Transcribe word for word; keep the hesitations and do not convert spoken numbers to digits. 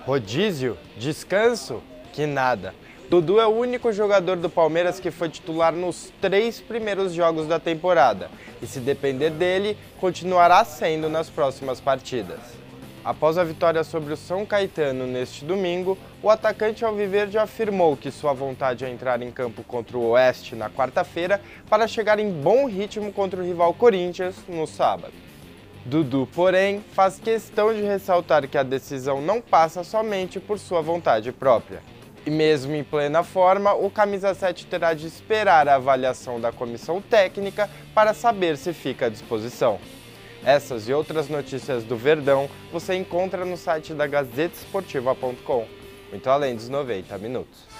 Rodízio? Descanso? Que nada. Dudu é o único jogador do Palmeiras que foi titular nos três primeiros jogos da temporada e, se depender dele, continuará sendo nas próximas partidas. Após a vitória sobre o São Caetano neste domingo, o atacante alviverde afirmou que sua vontade é entrar em campo contra o Oeste na quarta-feira para chegar em bom ritmo contra o rival Corinthians no sábado. Dudu, porém, faz questão de ressaltar que a decisão não passa somente por sua vontade própria. E mesmo em plena forma, o camisa sete terá de esperar a avaliação da comissão técnica para saber se fica à disposição. Essas e outras notícias do Verdão você encontra no site da Gazeta Esportiva ponto com, muito além dos noventa minutos.